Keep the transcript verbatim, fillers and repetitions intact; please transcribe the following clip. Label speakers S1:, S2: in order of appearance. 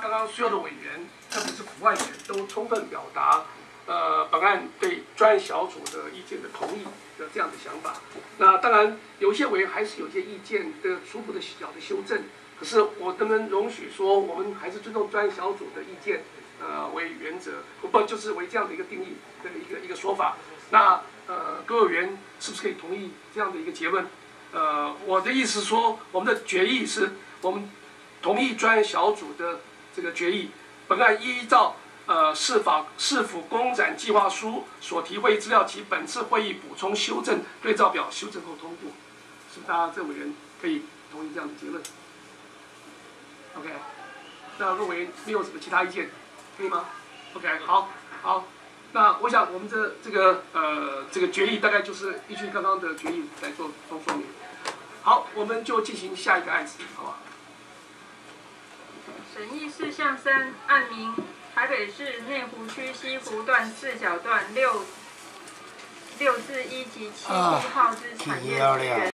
S1: 刚刚所有的委员，特别是府外员，都充分表达呃本案对专案小组的意见的同意的这样的想法。那当然，有一些委员还是有一些意见的初步的小的修正。可是我能不能容许说，我们还是尊重专案小组的意见，呃为原则，不就是为这样的一个定义的一个一个说法？那呃各位委员是不是可以同意这样的一个结论？呃，我的意思是说，我们的决议是我们同意专案小组的这个决议，本案依照呃市法市府公展计划书所提会议资料及本次会议补充修正对照表修正后通过，是不是大家这委员可以同意这样的结论 ？OK， 那各位没有什么其他意见，可以吗 ？OK， 好，好。那我想我们这这个呃这个决议大概就是依据刚刚的决议来做做说明。好，我们就进行下一个案子，好吧？
S2: 审议事项三，案名台北市内湖区西湖段四小段六六至一及七一号之产业资源。